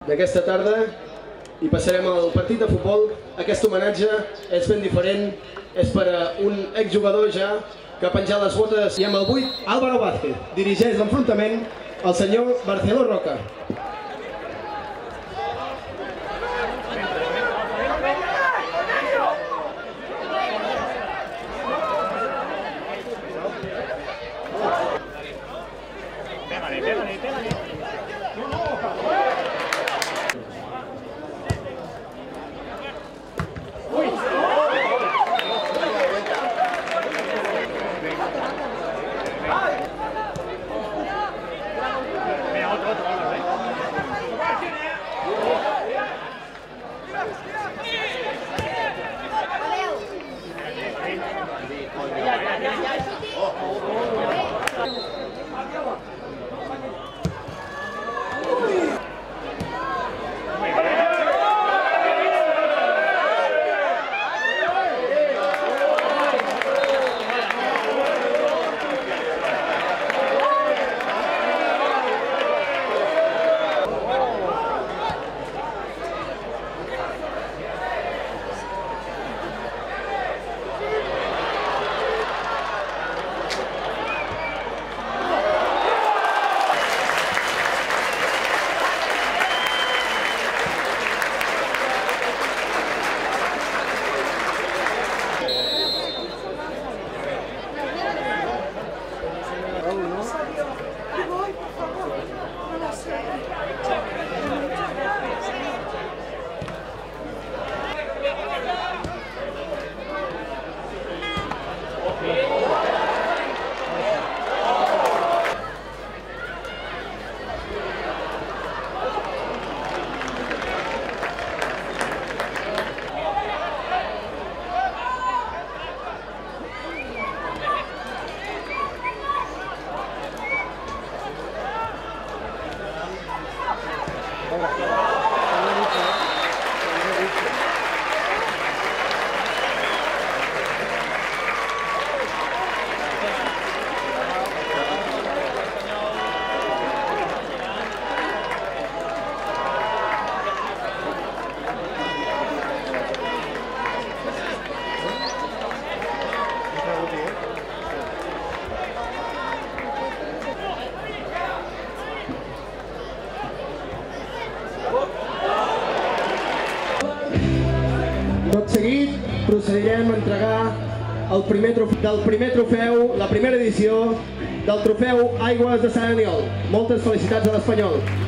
d'aquesta tarda i passarem al partit de futbol. Aquest homenatge és ben diferent, és per a un exjugador ja que ha penjat les botes. I amb el 8, Álvaro Vázquez, dirigeix l'enfrontament el senyor Barceló Roca. Tot seguit procedirem a entregar el primer trofeu, la primera edició del trofeu Aigües de Sant Aniol. Moltes felicitats a l'Espanyol.